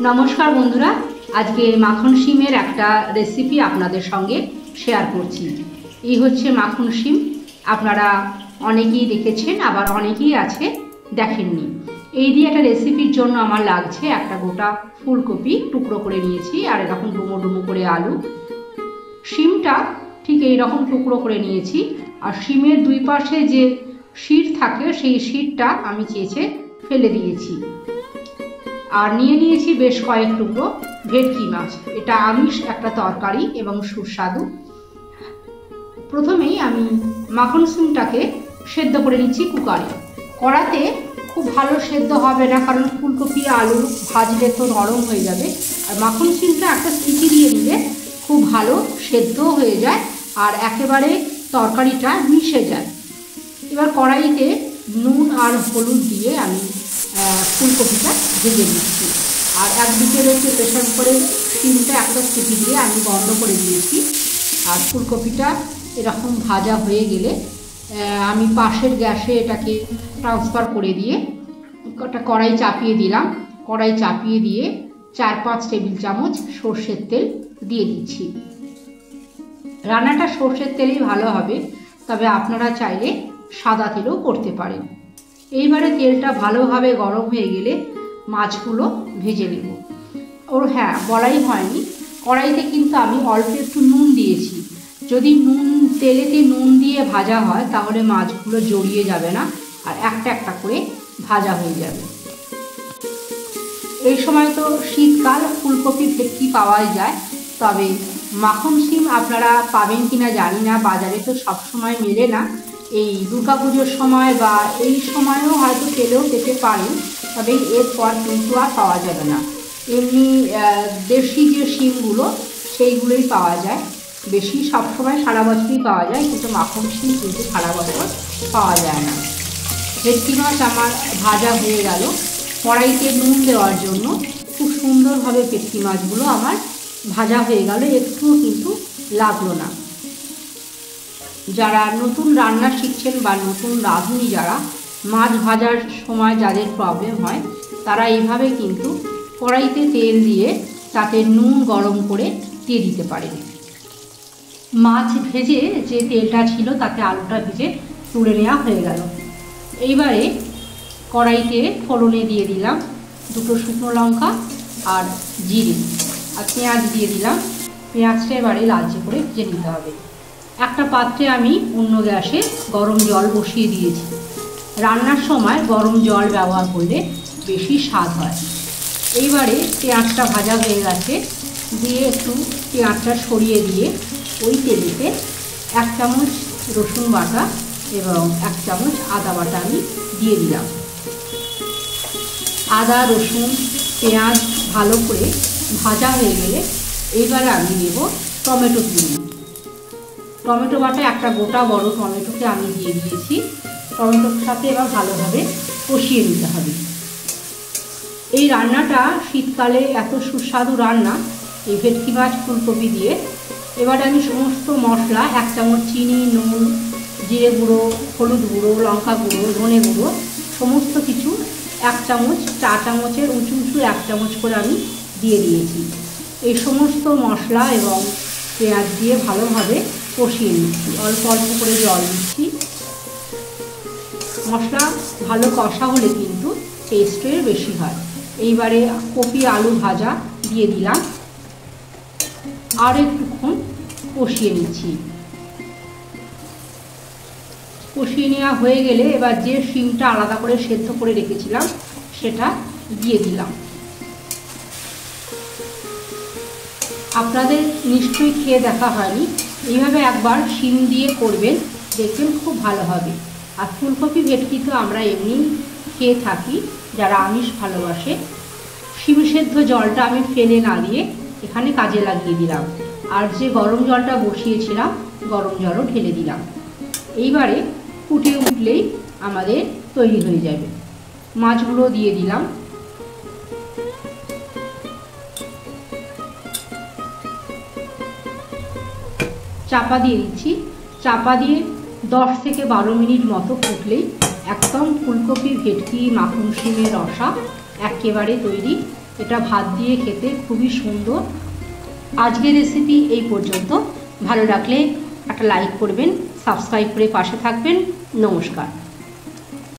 নমস্কার বন্ধুরা, আজকে মাখন শিমের একটা রেসিপি আপনাদের সঙ্গে শেয়ার করছি। এই হচ্ছে মাখন শিম। আপনারা অনেকেই দেখেছেন, আবার অনেকেই আছে দেখেননি। এই দিয়ে একটা রেসিপির জন্য আমার লাগছে একটা গোটা ফুলকপি টুকরো করে নিয়েছি, আর এরকম ডুমো ডুমো করে আলু। শিমটা ঠিক এই রকম টুকরো করে নিয়েছি, আর শিমের দুই পাশে যে শির থাকে সেই শিরটা আমি চেঁচে ফেলে দিয়েছি। আর নিয়েছি বেশ কয়েক টুকরো ভেটকি মাছ। এটা আমিষ একটা তরকারি এবং সুস্বাদু। প্রথমেই আমি মাখন শিমটাকে সেদ্ধ করে নিচ্ছি কুকারে। কড়াতে খুব ভালো সেদ্ধ হবে না, কারণ ফুলকপি আলু ভাজলে তো নরম হয়ে যাবে। আর মাখন শিমটা একটা সিটি দিয়ে নিলে খুব ভালো সেদ্ধ হয়ে যায় আর একেবারে তরকারিটা মিশে যায়। এবার কড়াইতে নুন আর হলুদ দিয়ে আমি ফুলকপিটা ভেজে নিচ্ছি। আর একদিকে রয়েছে প্রেশার কুকারে শিমটা একটা সিটি দিয়ে আমি বন্ধ করে দিয়েছি। আর ফুলকপিটা এরকম ভাজা হয়ে গেলে আমি পাশের গ্যাসে এটাকে ট্রান্সফার করে দিয়ে একটা কড়াই চাপিয়ে দিলাম। কড়াই চাপিয়ে দিয়ে 4-5 টেবিল চামচ সর্ষের তেল দিয়ে দিচ্ছি। রান্নাটা সর্ষের তেলেই ভালো হবে, তবে আপনারা চাইলে সাদা তেলও করতে পারেন। এইবারে তেলটা ভালোভাবে গরম হয়ে গেলে মাছগুলো ভেজে নেব। হ্যাঁ, বলাই হয়নি, কড়াইতে কিন্তু আমি অল্প একটু নুন দিয়েছি। যদি তেলেতে নুন দিয়ে ভাজা হয় তাহলে মাছগুলো জড়িয়ে যাবে না, আর একটা একটা করে ভাজা হয়ে যাবে। এই সময় তো শীতকাল, ফুলকপি ভেটকি পাওয়াই যায়, তবে মাখন শিম আপনারা পাবেন কিনা জানি না, বাজারে তো সবসময় মেলে না। এই দুর্গাপুজোর সময় বা এই সময়ও হয়তো পেতে পারেন, তবে এরপর কিন্তু আর পাওয়া যাবে না। এমনি দেশি যে শিমগুলো সেইগুলোই পাওয়া যায় বেশি, সবসময় সারা বছরই পাওয়া যায়, কিন্তু মাখন শিম কিন্তু সারা বছর পাওয়া যায় না। ভেটকি মাছ আমার ভাজা হয়ে গেল। কড়াইতে নুন দেওয়ার জন্য খুব সুন্দরভাবে ভেটকি মাছগুলো আমার ভাজা হয়ে গেল, একটুও কিন্তু লাগলো না। যারা নতুন রান্না শিখছেন বা নতুন রাঁধুনি যারা, মাছ ভাজার সময় যাদের প্রবলেম হয়, তারা এইভাবে কিন্তু কড়াইতে তেল দিয়ে তাতে নুন গরম করে দিয়ে দিতে পারেন। মাছ ভেজে যে তেলটা ছিল তাতে আলুটা ভেজে তুলে নেওয়া হয়ে গেল। এইবারে কড়াইতে ফোড়নে দিয়ে দিলাম 2 শুকনো লঙ্কা আর জিরে, আর পেঁয়াজ দিয়ে দিলাম। পেঁয়াজটা এবারে লালচে করে ভেজে নিতে হবে। একটা পাত্রে আমি অন্য গ্যাসে গরম জল বসিয়ে দিয়েছি। রান্নার সময় গরম জল ব্যবহার করলে বেশি স্বাদ হয়। এইবারে পেঁয়াজটা ভাজা হয়ে গেছে, দিয়ে একটু পেঁয়াজটা সরিয়ে দিয়ে ওই তেলেতে 1 চামচ রসুন বাটা এবং 1 চামচ আদা বাটা আমি দিয়ে দিলাম। আদা রসুন পেঁয়াজ ভালো করে ভাজা হয়ে গেলে এইবারে আমি নেব টমেটো পিউরি। টমেটো বাটা একটা গোটা বড় টমেটোকে আমি দিয়ে দিয়েছি। টমেটোর সাথে এবার ভালোভাবে কষিয়ে নিতে হবে। এই রান্নাটা শীতকালে এত সুস্বাদু রান্না, এই ভেটকি মাছ ফুলকপি দিয়ে। এবারে আমি সমস্ত মশলা 1 চামচ চিনি, নুন, জিরে গুঁড়ো, হলুদ গুঁড়ো, লঙ্কা গুঁড়ো, ধনে গুঁড়ো সমস্ত কিছু 1 চামচ, চা চামচের উঁচু 1 চামচ করে আমি দিয়ে দিয়েছি। এই সমস্ত মশলা এবং পেঁয়াজ দিয়ে ভালোভাবে কষিয়ে নিচ্ছি। অল্প অল্প করে জল দিচ্ছি। মশলা ভালো কষা হলে কিন্তু টেস্টের বেশি হয়। এইবারে কপি আলু ভাজা দিয়ে দিলাম, আর একটুক্ষণ কষিয়ে নিচ্ছি। কষিয়ে নেওয়া হয়ে গেলে এবার যে শিমটা আলাদা করে সেদ্ধ করে রেখেছিলাম সেটা দিয়ে দিলাম। আপনাদের নিশ্চয়ই খেয়ে দেখা হয়নি, এইভাবে একবার শিম দিয়ে করবেন, দেখবেন খুব ভালো হবে। আর ফুলকপি ভেটকি তো আমরা এমনি খেয়ে থাকি যারা আমিষ ভালোবাসে। শিম সেদ্ধ জলটা আমি ফেলে না দিয়ে এখানে কাজে লাগিয়ে দিলাম, আর যে গরম জলটা বসিয়েছিলাম গরম জলও ঢেলে দিলাম। এইবারে ফুটে উঠলেই আমাদের তৈরি হয়ে যাবে। মাছগুলো দিয়ে দিলাম। চাপা দিয়ে দিচ্ছি। চাপা দিয়ে 10 থেকে 12 মিনিট মতো ফুটলেই একদম ফুলকপি ভেটকি মাখন শিমের রসা একেবারে তৈরি। এটা ভাত দিয়ে খেতে খুবই সুন্দর। আজকের রেসিপি এই পর্যন্ত। ভালো লাগলে একটা লাইক করবেন, সাবস্ক্রাইব করে পাশে থাকবেন। নমস্কার।